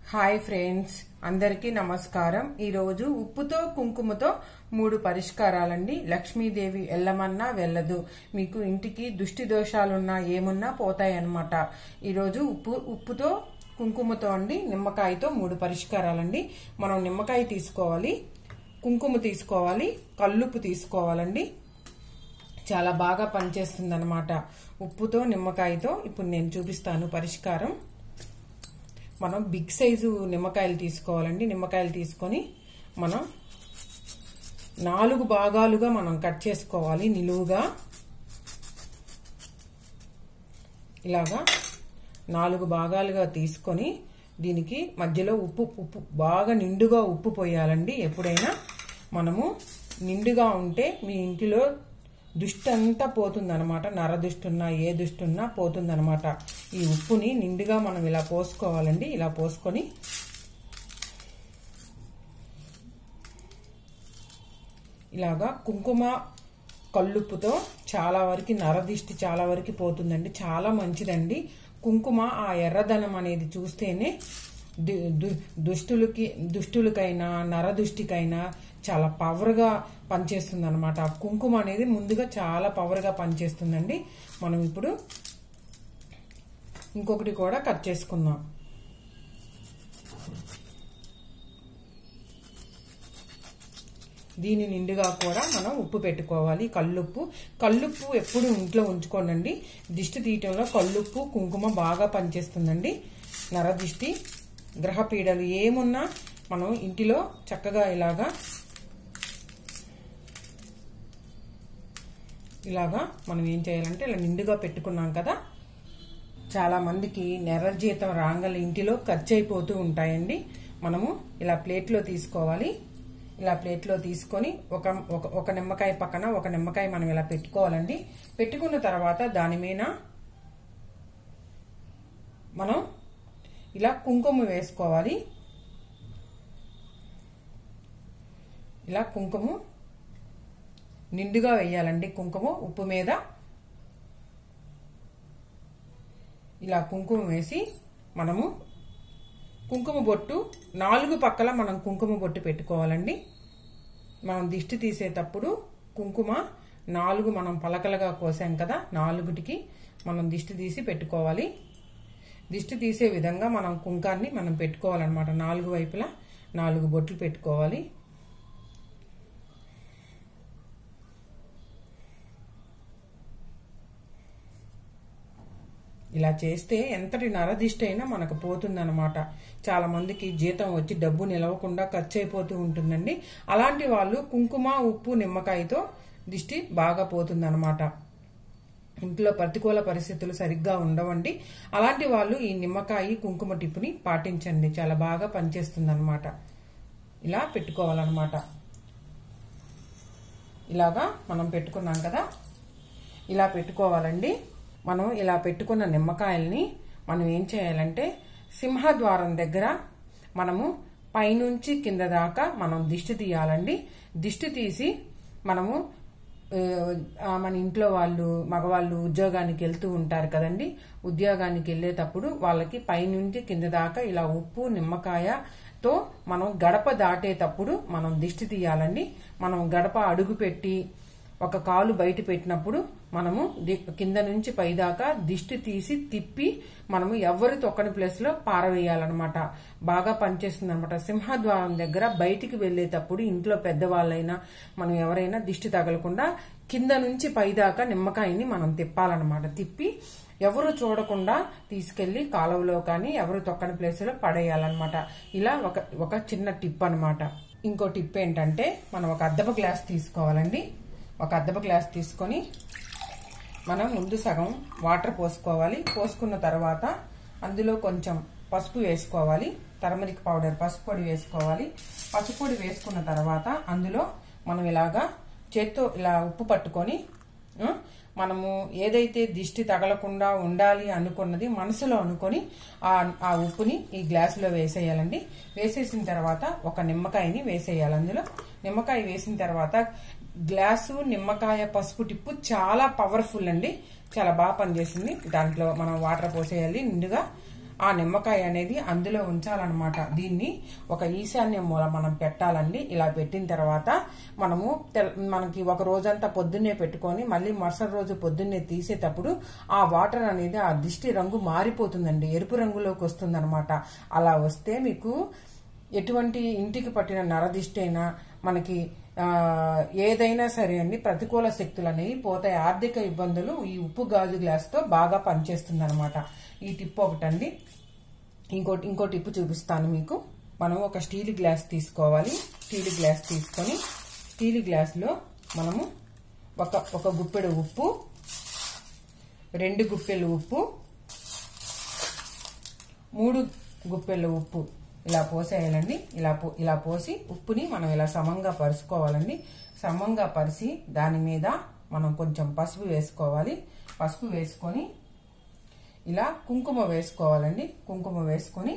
Hi friends, అందరికీ నమస్కారం. ఈరోజు ఉప్పుతో కుంకుమతో 3 పరిష్కారాలండి. లక్ష్మీదేవి ఎల్లమన్నా వెళ్ళదు. మీకు ఇంటికి దుష్టి దోషాలున్నా ఏమున్నా పోతాయన్నమాట. ఈరోజు ఉప్పుతో కుంకుమతో అండి, నిమ్మకాయతో 3 పరిష్కారాలండి. మనం నిమ్మకాయ తీసుకోవాలి, కుంకుమ తీసుకోవాలి, కల్లుప్పు తీసుకోవాలండి. చాలా బాగా పనిచేస్తుంది అన్నమాట ఉప్పుతో నిమ్మకాయతో. ఇప్పుడు నేను చూపిస్తాను పరిష్కారం. మనం బిగ్ సైజు నిమ్మకాయలు తీసుకోవాలండి. నిమ్మకాయలు తీసుకొని మనం 4 భాగాలుగా మనం కట్ చేసుకోవాలి. నిలువుగా ఇలాగా 4 భాగాలుగా తీసుకొని దీనికి మధ్యలో ఉప్పు బాగా నిండుగా ఉప్పు పోయాలండి. ఎప్పుడైనా మనము నిండుగా ఉంటే మీ ఇంటిలో దుష్టి అంతా పోతుందన్నమాట. నర దుష్టున్నా ఏ దుష్టున్నా పోతుందన్నమాట. ఈ ఉప్పుని నిండుగా మనం ఇలా పోసుకోవాలండి. ఇలా పోసుకొని ఇలాగా కుంకుమ కల్లుప్పుతో చాలా వరకు నరదిష్టి చాలా వరకు పోతుందండి. చాలా మంచిదండి. కుంకుమ ఆ ఎర్రదనం అనేది చూస్తేనే దుష్టులకైనా నరదుష్టికైనా చాలా పవర్గా పనిచేస్తుంది అనమాట. కుంకుమ అనేది ముందుగా చాలా పవర్గా పనిచేస్తుందండి. మనం ఇప్పుడు ఇంకొకటి కూడా కట్ చేసుకుందాం. దీని నిండుగా కూడా మనం ఉప్పు పెట్టుకోవాలి. కల్లుప్పు ఎప్పుడు ఇంట్లో ఉంచుకోండి. దిష్టి తీయటంలో కల్లుప్పు కుంకుమ బాగా పనిచేస్తుందండి. నరదిష్టి గ్రహపీడలు ఏమున్నా మనం ఇంటిలో చక్కగా ఇలాగా మనం ఏం చేయాలంటే ఇలా నిండుగా పెట్టుకున్నాం కదా. చాలా మందికి నెల జీతం రాంగల ఇంటిలో ఖర్చు అయిపోతూ ఉంటాయండి. మనము ఇలా ప్లేట్లో తీసుకోవాలి. ఇలా ప్లేట్లో తీసుకొని ఒక నిమ్మకాయ పక్కన ఒక నిమ్మకాయ మనం ఇలా పెట్టుకోవాలండి. పెట్టుకున్న తర్వాత దాని మీద మనం ఇలా కుంకుమ వేసుకోవాలి. ఇలా కుంకుమ నిండుగా వేయాలండి. కుంకుమ ఉప్పు మీద ఇలా కుంకుమ వేసి మనము కుంకుమ బొట్టు 4 పక్కల మనం కుంకుమ బొట్టు పెట్టుకోవాలండి. మనం దిష్టి తీసేటప్పుడు కుంకుమ 4 మనం పలకలుగా కోసాం కదా, 4టికి మనం దిష్టి తీసి పెట్టుకోవాలి. దిష్టి తీసే విధంగా మనం కుంకాన్ని మనం పెట్టుకోవాలన్నమాట. 4 వైపులా 4 బొట్లు పెట్టుకోవాలి. ఇలా చేస్తే ఎంతటి నరదిష్టి అయినా మనకు పోతుందన్నమాట. చాలా మందికి జీతం వచ్చి డబ్బు నిలవకుండా ఖర్చు అయిపోతూ ఉంటుందండి. అలాంటి వాళ్ళు కుంకుమ ఉప్పు నిమ్మకాయతో దిష్టి బాగా పోతుందన్నమాట. ఇంట్లో ప్రతికూల పరిస్థితులు సరిగ్గా ఉండవండి. అలాంటి వాళ్ళు ఈ నిమ్మకాయ కుంకుమ టిప్పుని పాటించండి. చాలా బాగా పనిచేస్తుంది అన్నమాట. ఇలా పెట్టుకోవాలన్నమాట. ఇలాగా మనం పెట్టుకున్నాం కదా, ఇలా పెట్టుకోవాలండి. మనం ఇలా పెట్టుకున్న నిమ్మకాయల్ని మనం ఏం చేయాలంటే సింహద్వారం దగ్గర మనము పైనుంచి కింద దాకా మనం దిష్టి తీయాలండి. దిష్టి తీసి మనము మన ఇంట్లో మగవాళ్ళు ఉద్యోగానికి వెళ్తూ ఉంటారు కదండి. ఉద్యోగానికి వెళ్ళేటప్పుడు వాళ్ళకి పైనుంచి కింద దాకా ఇలా ఉప్పు నిమ్మకాయతో మనం గడప దాటేటప్పుడు మనం దిష్టి తీయాలండి. మనం గడప అడుగు పెట్టి ఒక కాలు బయట పెట్టినప్పుడు మనము కింద నుంచి పైదాకా దిష్టి తీసి తిప్పి మనము ఎవరి తొక్కని ప్లేస్ లో పారవేయాలన్నమాట. బాగా పనిచేస్తుంది అనమాట. సింహద్వారం దగ్గర బయటికి వెళ్లేటప్పుడు ఇంట్లో పెద్దవాళ్ళైనా మనం ఎవరైనా దిష్టి తగలకుండా కింద నుంచి పైదాకా నిమ్మకాయని మనం తిప్పాలన్నమాట. తిప్పి ఎవరు చూడకుండా తీసుకెళ్లి కాలువలో కానీ ఎవరు తొక్కని ప్లేస్ లో పడేయాలన్నమాట. ఇలా ఒక చిన్న టిప్ అనమాట. ఇంకో టిప్ ఏంటంటే మనం ఒక అద్దపు గ్లాస్ తీసుకోవాలండి. ఒక అద్దపు గ్లాస్ తీసుకొని మనం ముందు సగం వాటర్ పోసుకోవాలి. పోసుకున్న తర్వాత అందులో కొంచెం పసుపు వేసుకోవాలి. టర్మరిక్ పౌడర్ పసుపు పొడి వేసుకోవాలి. పసుపు పొడి వేసుకున్న తర్వాత అందులో మనం ఇలాగా చేత్తో ఇలా ఉప్పు పట్టుకొని మనము ఏదైతే దిష్టి తగలకుండా ఉండాలి అనుకున్నది మనసులో అనుకొని ఆ ఉప్పుని ఈ గ్లాసులో వేసేయాలండి. వేసేసిన తర్వాత ఒక నిమ్మకాయని వేసేయాలి. అందులో నిమ్మకాయ వేసిన తర్వాత గ్లాసు నిమ్మకాయ పసుపు టిప్పు చాలా పవర్ఫుల్ అండి. చాలా బాగా పనిచేసింది. దాంట్లో మనం వాటర్ పోసేయాలి నిండుగా. ఆ నిమ్మకాయ అనేది అందులో ఉంచాలన్నమాట. దీన్ని ఒక ఈశాన్య మూల మనం పెట్టాలండి. ఇలా పెట్టిన తర్వాత మనకి ఒక రోజంతా పొద్దున్నే పెట్టుకొని మళ్ళీ మరుసటి రోజు పొద్దున్నే తీసేటప్పుడు ఆ వాటర్ అనేది ఆ దిష్టి రంగు మారిపోతుందండి, ఎరుపు రంగులోకి వస్తుందన్నమాట. అలా వస్తే మీకు ఎటువంటి ఇంటికి పట్టిన నరదిష్టి అయినా మనకి ఏదైనా సరే అండి ప్రతికూల శక్తులు అనేవి పోతాయి. ఆర్థిక ఇబ్బందులు ఈ ఉప్పు గాజు గ్లాస్తో బాగా పనిచేస్తుంది అనమాట. ఈ టిప్ ఒకటండి. ఇంకో టిప్ చూపిస్తాను మీకు. మనం ఒక స్టీల్ గ్లాస్ తీసుకోవాలి. స్టీల్ గ్లాస్ తీసుకొని స్టీల్ గ్లాస్లో మనము ఒక గుప్పెడు ఉప్పు, 2 గుప్పెలు ఉప్పు, 3 గుప్పెలు ఉప్పు ఇలా పోసేయాలండి. ఇలా పోసి ఉప్పుని మనం ఇలా సమంగా పరుచుకోవాలండి. సమంగా పరిచి దాని మీద మనం కొంచెం పసుపు వేసుకోవాలి. పసుపు వేసుకొని ఇలా కుంకుమ వేసుకోవాలండి. కుంకుమ వేసుకొని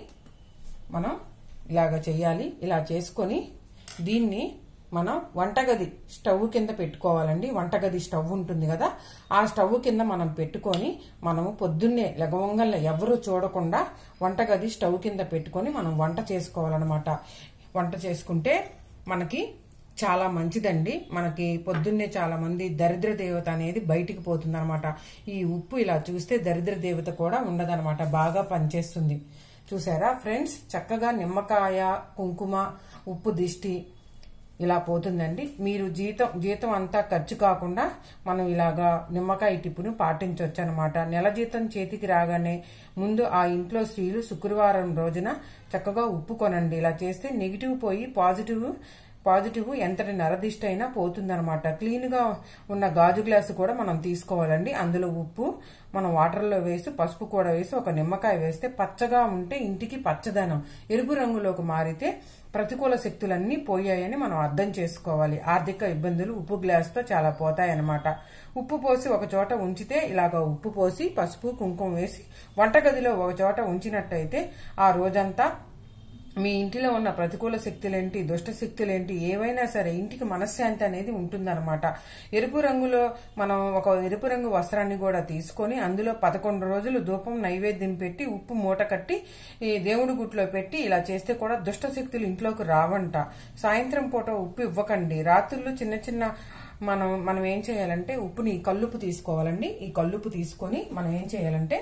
మనం ఇలాగ చేయాలి. ఇలా చేసుకొని దీన్ని మనం వంటగది స్టవ్ కింద పెట్టుకోవాలండి. వంటగది స్టవ్ ఉంటుంది కదా, ఆ స్టవ్ కింద మనం పెట్టుకొని మనము పొద్దున్నే లెగవంగల్ని ఎవరు చూడకుండా వంటగది స్టవ్ కింద పెట్టుకొని మనం వంట చేసుకోవాలన్నమాట. వంట చేసుకుంటే మనకి చాలా మంచిదండి. మనకి పొద్దున్నే చాలా మంది దరిద్ర దేవత అనేది బయటికి పోతుంది అనమాట. ఈ ఉప్పు ఇలా చూస్తే దరిద్ర దేవత కూడా ఉండదన్నమాట, బాగా పనిచేస్తుంది. చూసారా ఫ్రెండ్స్, చక్కగా నిమ్మకాయ, కుంకుమ, ఉప్పు దిష్టి ఇలా పోతుందండి. మీరు జీతం అంతా ఖర్చు కాకుండా మనం ఇలాగా నిమ్మకాయ టిప్పును పాటించవచ్చు అనమాట. నెల జీతం చేతికి రాగానే ముందు ఆ ఇంట్లో స్త్రీలు శుక్రవారం రోజున చక్కగా ఉప్పు కొనండి. ఇలా చేస్తే నెగిటివ్ పోయి పాజిటివ్ ఎంతటి నరదిష్టి అయినా పోతుందనమాట. క్లీన్ గా ఉన్న గాజు గ్లాసు కూడా మనం తీసుకోవాలండి. అందులో ఉప్పు మనం వాటర్లో వేసి పసుపు కూడా వేసి ఒక నిమ్మకాయ వేస్తే పచ్చగా ఉంటే ఇంటికి పచ్చదనం, ఎరుపు రంగులోకి మారితే ప్రతికూల శక్తులన్నీ పోయాయని మనం అర్థం చేసుకోవాలి. ఆర్థిక ఇబ్బందులు ఉప్పు గ్లాసుతో చాలా పోతాయన్నమాట. ఉప్పు పోసి ఒక చోట ఉంచితే ఇలాగ ఉప్పు పోసి పసుపు కుంకుమ వేసి వంటగదిలో ఒక చోట ఉంచినట్టయితే ఆ రోజంతా మీ ఇంటిలో ఉన్న ప్రతికూల శక్తులేంటి, దుష్ట శక్తులేంటి, ఏవైనా సరే ఇంటికి మనశ్శాంతి అనేది ఉంటుందన్నమాట. ఎరుపు రంగులో మనం ఒక ఎరుపు రంగు వస్త్రాన్ని కూడా తీసుకొని అందులో 11 రోజులు ధూపం నైవేద్యం పెట్టి ఉప్పు మూట కట్టి ఈ దేవుడి గుట్లో పెట్టి ఇలా చేస్తే కూడా దుష్ట శక్తులు ఇంట్లోకి రావంట. సాయంత్రం పూట ఉప్పు ఇవ్వకండి. రాత్రులు చిన్న మనం ఏం చేయాలంటే ఉప్పుని కల్లుపు తీసుకోవాలండి. ఈ కల్లుపు తీసుకొని మనం ఏం చేయాలంటే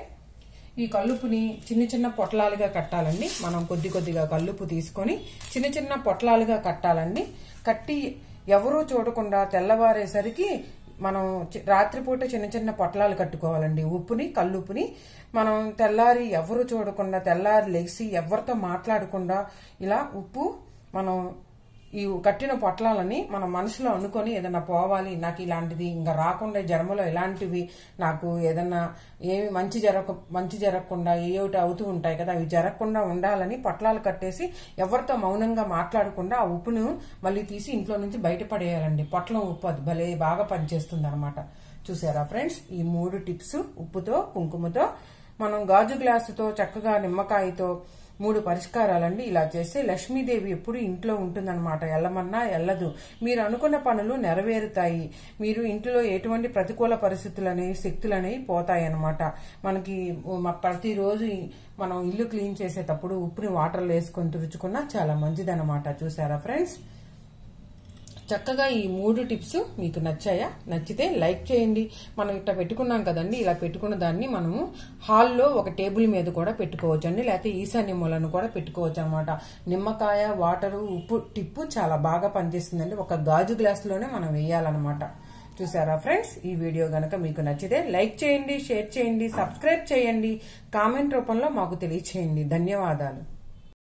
ఈ కల్లుపుని చిన్న పొట్లాలుగా కట్టాలండి. మనం కొద్దిగా కల్లుపు తీసుకొని చిన్న పొట్లాలుగా కట్టాలండి. కట్టి ఎవరూ చూడకుండా తెల్లవారేసరికి మనం రాత్రిపూట చిన్న పొట్లాలు కట్టుకోవాలండి. ఉప్పుని కల్లుపుని మనం తెల్లారి ఎవరు చూడకుండా తెల్లారి లెగిసి ఎవరితో మాట్లాడకుండా ఇలా ఉప్పు మనం ఈ కట్టిన పొట్లాలని మన మనసులో అనుకొని ఏదన్నా పోవాలి, నాకు ఇలాంటిది ఇంకా రాకుండా జన్మలో ఇలాంటివి నాకు ఏదన్నా ఏమి మంచి జరగకుండా ఏమిటి అవుతూ ఉంటాయి కదా, అవి జరగకుండా ఉండాలని పొట్లాలు కట్టేసి ఎవరితో మౌనంగా మాట్లాడకుండా ఆ ఉప్పును మళ్ళీ తీసి ఇంట్లో నుంచి బయటపడేయాలండి. పొట్లం ఉప్పు అది భలే బాగా పనిచేస్తుంది అనమాట. చూసారా ఫ్రెండ్స్, ఈ 3 టిప్స్ ఉప్పుతో కుంకుమతో మనం గాజు గ్లాసుతో చక్కగా నిమ్మకాయతో 3 పరిష్కారాలండి. ఇలా చేస్తే లక్ష్మీదేవి ఎప్పుడు ఇంట్లో ఉంటుందన్నమాట. ఎల్లమన్నా ఎల్లదు. మీరు అనుకున్న పనులు నెరవేరుతాయి. మీరు ఇంట్లో ఎటువంటి ప్రతికూల పరిస్థితులనేవి శక్తులనేవి పోతాయి అన్నమాట. మనకి ప్రతిరోజు మనం ఇల్లు క్లీన్ చేసేటప్పుడు ఉప్పుని వాటర్లో వేసుకొని తుడుచుకున్నా చాలా మంచిదన్నమాట. చూసారా ఫ్రెండ్స్, చక్కగా ఈ 3 టిప్స్ మీకు నచ్చాయా? నచ్చితే లైక్ చేయండి. మనం ఇట్లా పెట్టుకున్నాం కదండి, ఇలా పెట్టుకున్న దాన్ని మనము హాల్లో ఒక టేబుల్ మీద కూడా పెట్టుకోవచ్చు అండి, లేకపోతే ఈశాన్య మూలను కూడా పెట్టుకోవచ్చు అనమాట. నిమ్మకాయ, వాటరు, ఉప్పు టిప్పు చాలా బాగా పనిచేస్తుందండి. ఒక గాజు గ్లాసులోనే మనం వేయాలన్నమాట. చూసారా ఫ్రెండ్స్, ఈ వీడియో గనక మీకు నచ్చితే లైక్ చేయండి, షేర్ చేయండి, సబ్స్క్రైబ్ చేయండి, కామెంట్ రూపంలో మాకు తెలియచేయండి. ధన్యవాదాలు.